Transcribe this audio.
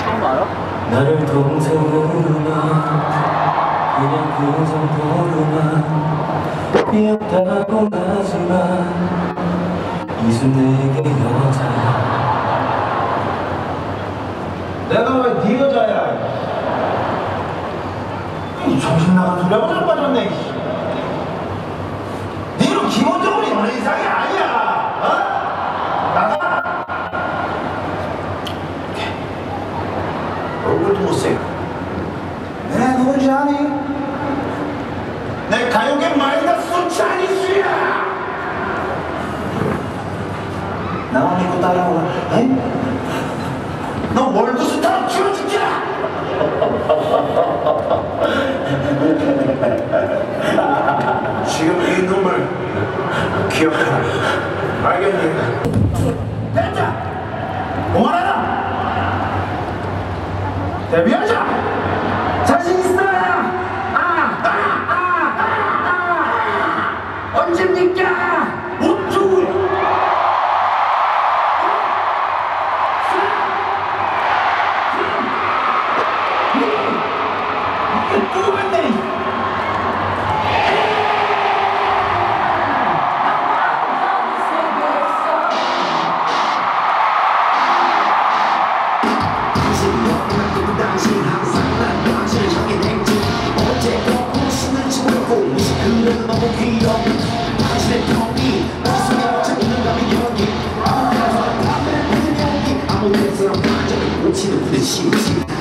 나를 동생으로만 그냥 그 정도로만 미웠다고 하지만 이젠 내게 여자야. 내가 왜 네 여자야? 이 정신 나간 소리하고 잘 빠졌네. 니는 기본적으로 연애 이상이 아니야. 어? 나가. 얼굴도 못생. 내가 누군지 아니? 내 가요계 마이너스 차니스야. 나만 믿고 따라오라. 응? 너 월드스타로 키워줄게라. 지금 이 눈물 기억하라. 알겠니? 됐자. 그만하라. 데뷔하자. 자신 있어. 언제입니까? 우쭈. 너무 귀여워 당신의 병이 머릿속에 꽂혀있는 감이 여기 아무 데서나 담배를 피는 연기 아무 데서나 반전을 꽂히는 부딪힘